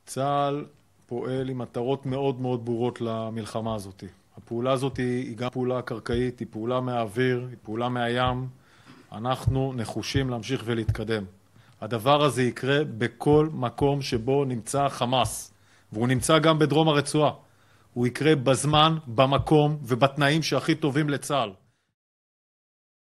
צה"ל פועל עם מטרות מאוד מאוד ברורות למלחמה הזאת. הפעולה הזאת היא גם פעולה קרקעית, היא פעולה מהאוויר, היא פעולה מהים. אנחנו נחושים להמשיך ולהתקדם. הדבר הזה יקרה בכל מקום שבו נמצא חמאס, והוא נמצא גם בדרום הרצועה. הוא יקרה בזמן, במקום ובתנאים שהכי טובים לצה"ל.